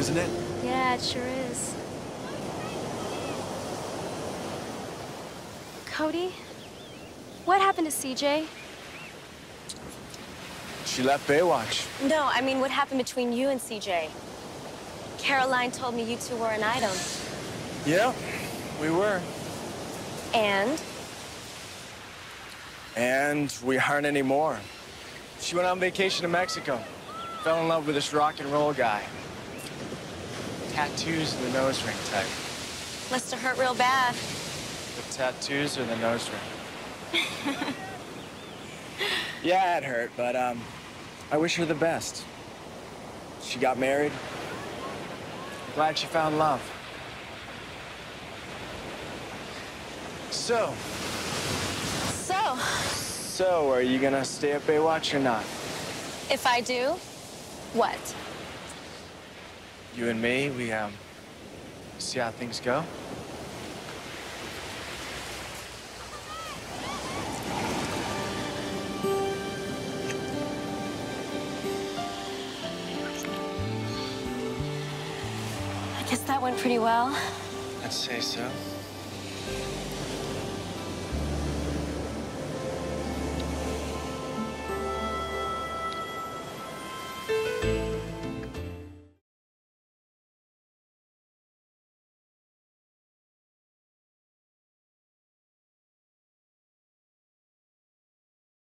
isn't it? Yeah, it sure is. Cody, what happened to CJ? She left Baywatch. No, I mean, what happened between you and CJ? Caroline told me you two were an item. Yeah, we were. And? And we aren't anymore. She went on vacation to Mexico. Fell in love with this rock and roll guy. Tattoos and the nose ring type. Must have hurt real bad. The tattoos or the nose ring? Yeah, it hurt, but I wish her the best. She got married. Glad she found love. So, are you gonna stay at Baywatch or not? If I do, what? You and me, we see how things go. I guess that went pretty well. I'd say so.